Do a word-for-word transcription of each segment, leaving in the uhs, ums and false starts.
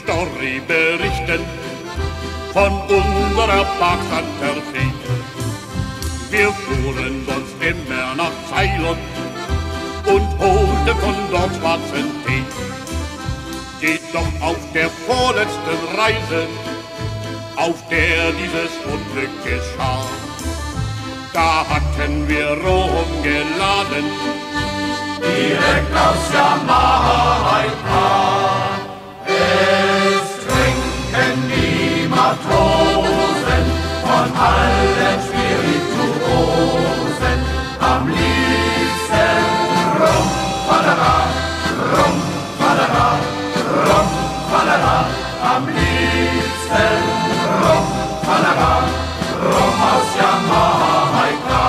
Story berichten von unserer Park Santa Fe. Wir fuhren sonst immer nach Ceylon und holten von dort schwarzen Tee. Jedoch auf der vorletzten Reise, auf der dieses Unglück geschah, da hatten wir Rum geladen, direkt aus Jamaika. Es trinken die Matrosen von allen Spirituosen, am liebsten Rum, Fadera, Rum, Fadera, Rum, Fadera, am liebsten Rum, Fadera, Rum aus Jamaika.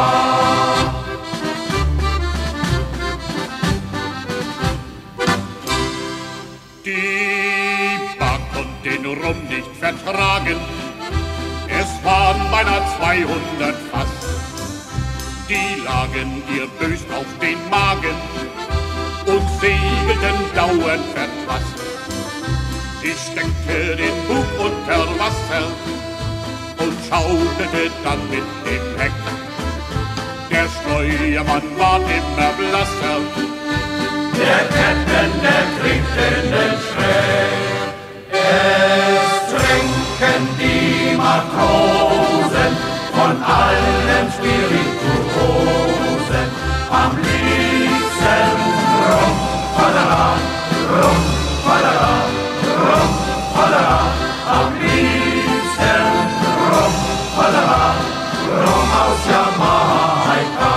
Die Bar konnte den Rum nicht vertragen, es waren beinahe zweihundert Fass. Die lagen ihr bös auf den Magen und segelten dauernd verpasst. Ich steckte den Bug unter Wasser und schauderte dann mit dem Heck. Der Steuermann war immer blasser, der Captain, der kriegt in den Schreck. Es trinken die Matrosen von allen Spirituosen, am liebsten Rum, Fadera, Rum, Fadera, Rum, Fadera, am liebsten Rum, Fadera, Rum aus Jamaika.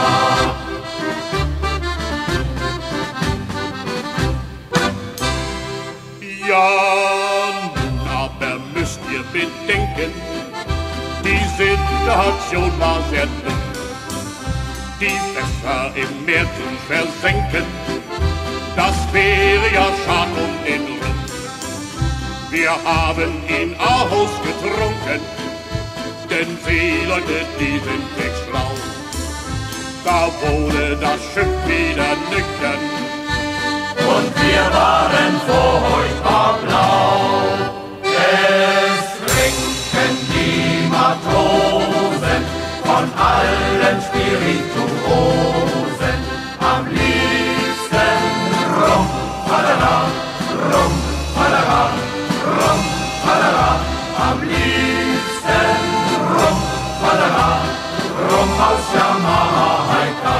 Ja, nun aber müsst ihr bedenken, die Situation war sehr dünn. Die Fässer im Meer zu versenken, das wäre ja schad um den Rum. Wir haben ihn ausgetrunken, denn Seeleute, die sind nicht schlau. Da wurde das Schiff wieder nüchtern und wir waren furchtbar blau. Es trinken die Matrosen von allen Spirituosen, am liebsten Rum, Fadera, Rum, Fadera, Rum, Fadera, am liebsten Rum, Fadera, Rum aus Jamaika.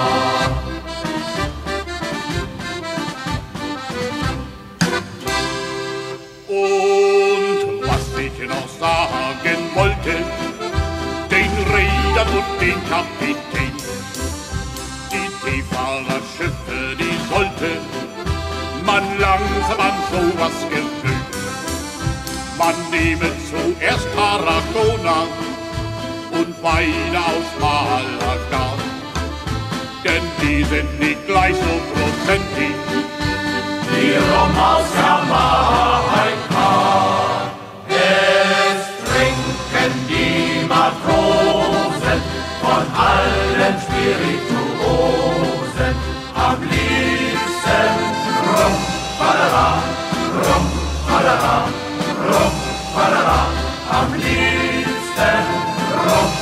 Und was ich noch sagen wollte, den Rädern und den Kapitän, die Seefahrerschiffe, die sollte man langsam an sowas gewöhnen. Man nehme zuerst Tarragona und weiter aus Malaga, denn die sind nicht gleich so prozentig wie Rum aus Jamaika. Es trinken die Matrosen von allen Spirituosen, am liebsten Rum, Fadera, Rum, Fadera, Rum, Fadera, am liebsten Rum,